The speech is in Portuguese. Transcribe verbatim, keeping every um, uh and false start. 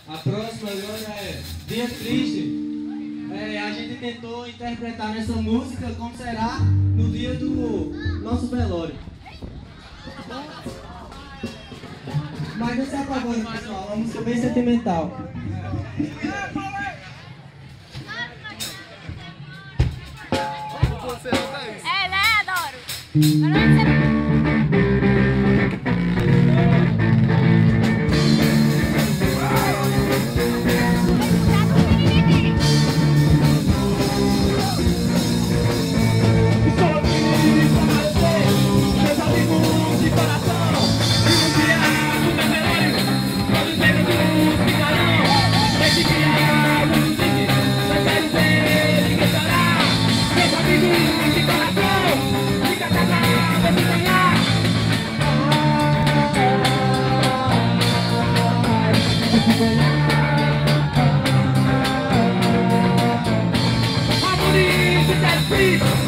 A próxima agora é Dia Triste. É, a gente tentou interpretar nessa música como será no dia do nosso velório. Mas não se apavore, pessoal, é uma música bem sentimental. É, né? Adoro. Please!